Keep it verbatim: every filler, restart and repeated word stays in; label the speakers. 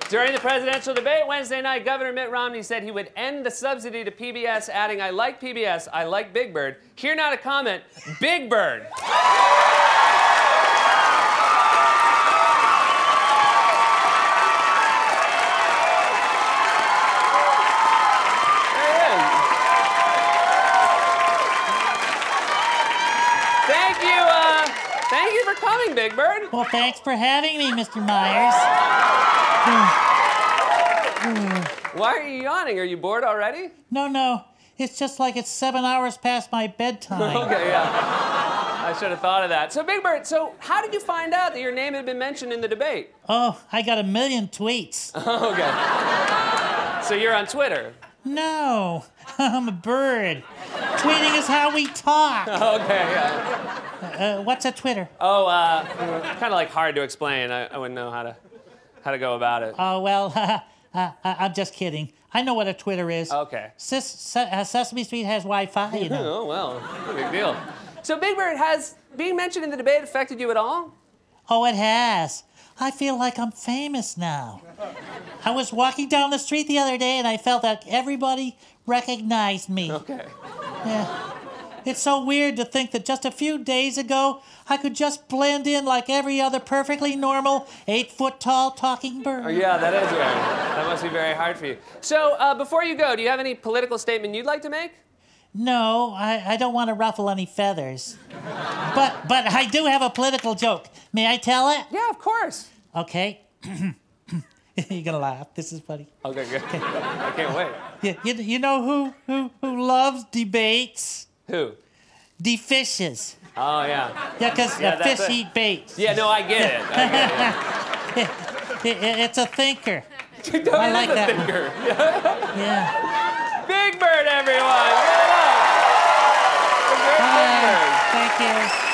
Speaker 1: During the presidential debate Wednesday night, Governor Mitt Romney said he would end the subsidy to P B S, adding, "I like P B S, I like Big Bird." Here now to comment, Big Bird. Thank you, uh, thank you for coming, Big Bird.
Speaker 2: Well, thanks for having me, Mister Myers.
Speaker 1: Why are you yawning? Are you bored already?
Speaker 2: No, no. It's just like it's seven hours past my bedtime.
Speaker 1: Okay, yeah. I should have thought of that. So, Big Bird, so how did you find out that your name had been mentioned in the debate?
Speaker 2: Oh, I got a million tweets.
Speaker 1: Okay. So you're on Twitter?
Speaker 2: No, I'm a bird. Tweeting is how we talk.
Speaker 1: Okay, yeah.
Speaker 2: Uh, what's a Twitter?
Speaker 1: Oh, uh, kind of like hard to explain. I, I wouldn't know how to how to go about it.
Speaker 2: Oh, well, uh, I'm just kidding. I know what a Twitter is.
Speaker 1: Okay.
Speaker 2: Ses Se uh, Sesame Street has Wi-Fi, you know.
Speaker 1: Oh, well, big deal. So, Big Bird, has being mentioned in the debate affected you at all?
Speaker 2: Oh, it has. I feel like I'm famous now. I was walking down the street the other day and I felt like everybody recognized me.
Speaker 1: Okay.
Speaker 2: Yeah. It's so weird to think that just a few days ago, I could just blend in like every other perfectly normal, eight-foot-tall talking bird.
Speaker 1: Oh, yeah, that is weird. That must be very hard for you. So, uh, before you go, do you have any political statement you'd like to make?
Speaker 2: No, I, I don't want to ruffle any feathers. But, but I do have a political joke. May I tell it?
Speaker 1: Yeah, of course.
Speaker 2: Okay. You're gonna laugh. This is funny.
Speaker 1: Okay, good. I can't wait.
Speaker 2: You, you, you know who, who, who loves debates?
Speaker 1: Who?
Speaker 2: The fishes.
Speaker 1: Oh, yeah.
Speaker 2: Yeah, because
Speaker 1: Yeah,
Speaker 2: uh, fish
Speaker 1: it.
Speaker 2: eat bait.
Speaker 1: Yeah, no, I get it. I get
Speaker 2: it, it it's a thinker.
Speaker 1: it.
Speaker 2: I like
Speaker 1: a
Speaker 2: that
Speaker 1: thinker.
Speaker 2: Yeah.
Speaker 1: Big Bird, everyone. Give it up.
Speaker 2: Bye. Thank you.